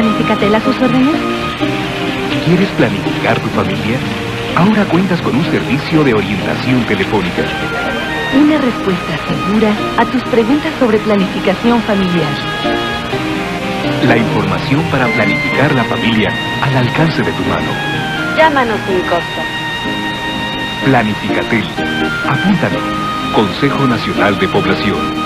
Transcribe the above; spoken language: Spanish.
Planificatel a sus órdenes. ¿Quieres planificar tu familia? Ahora cuentas con un servicio de orientación telefónica. Una respuesta segura a tus preguntas sobre planificación familiar. La información para planificar la familia al alcance de tu mano. Llámanos sin costo. Planificatel. Apúntalo. Consejo Nacional de Población.